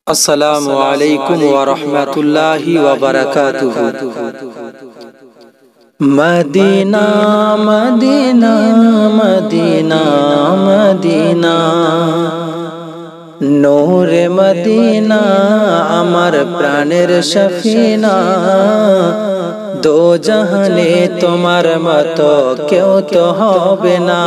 अस्सलामु अलैकुम व रहमतुल्लाहि व बरकातुहू। मदीना मदीना मदीना मदीना नूरे मदीना आमार प्राणेर सफिना। दो जहाने तोमार मतो केउ तो होबे ना,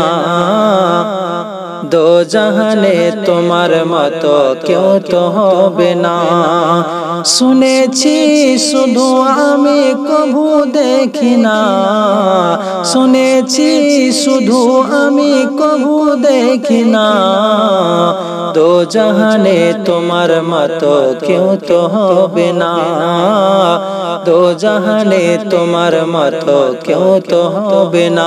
दो जहाने तोमार मतो केउ तो होबे ना। शुनेछि शुधु आमी कभू देखी ना, शुनेछि शुधु आमी कभू देखी ना। दो जहाने तोमार मतो केउ तो होबे ना, दो जहाने तोमार मतो केउ तो होबे ना।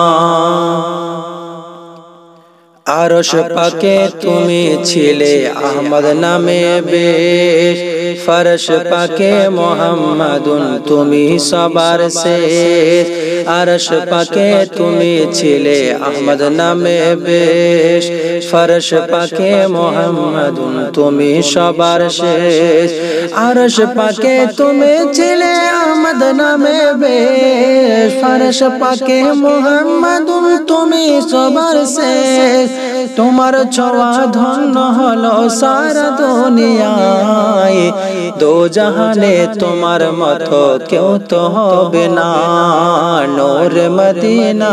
आरश पाके तुमी छिले अहमद नामे बेश, फरश पाके मोहम्मदुन तुमी सबार शेष। आरश पाके तुमी छिले अहमद नामे बेश, फरश पाके मोहम्मदुन तुमी सबार शेष। आरश पाके तुमी छिले अहमद नामे बेश, फरश पाके मोहम्मदुन तुमी सबार शेष। तुम्हार छोआ धन्य हलो सारा दुनियाय, दो जहाने तुम्हार मतो केउ तो होबे ना। नूर मदीना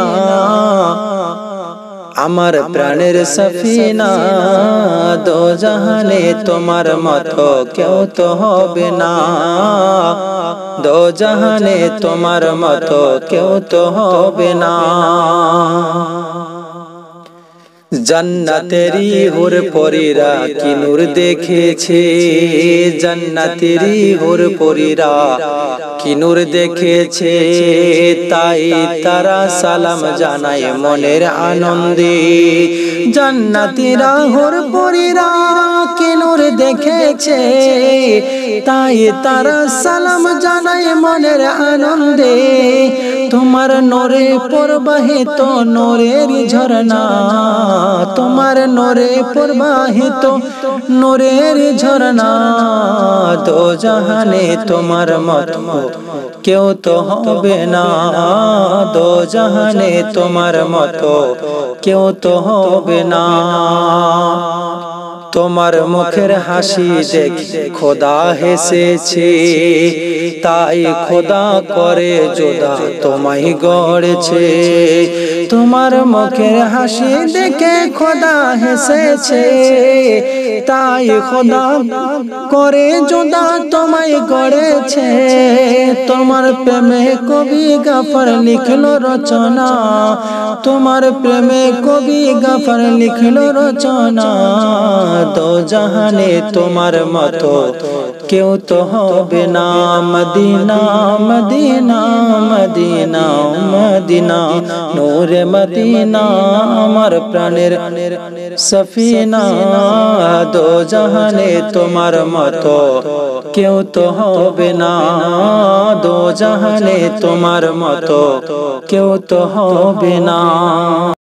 आमार प्राणेर सफिना, दो जहाने तुम्हार मतो केउ तो होबे ना, दो जहाने तुम्हार मतो केउ तो होबे ना। जन्नतेरी हुर परीरा की नूर देखेछे, जन्नतेरी हुर परीरा की नूर देखेछे। ताई तारा सालाम जानाय मनेर आनंदे, जन्नतीरा हुर परीरा की नूर देखेछे। ताई तारा सालाम जानाय मनेर आनंदे। तुम्हार नूरे प्रवाहित नूरेर झरना, तुम्हार नूरे प्रवाहित नूरेर झरना। दो जहाने तुम्हार मतो केउ तो होबे ना, दो जहाने तुम्हार मतो केउ तो होबे ना। তোমার মুখের হাসি দেখে খোদা হেসেছে, তাই খোদা করে জোদা তোমায় গড়েছে। তোমার মুখের হাসি দেখে খোদা হেসেছে, তাই খোদা করে জোদা তোমায় গড়েছে। তোমার প্রেমে কবি গাফর লিখলো রচনা, তোমার প্রেমে কবি গাফর লিখলো রচনা। दो जहाने तुम्हार मतो केउ तो होबे ना। मदीना मदीना मदीना मदीना नूरे मदीना आमार प्राणेर सफिना। दो जहाने तुम्हार मतो केउ तो होबे ना, दो जहाने तुम्हार मतो केउ तो होबे ना।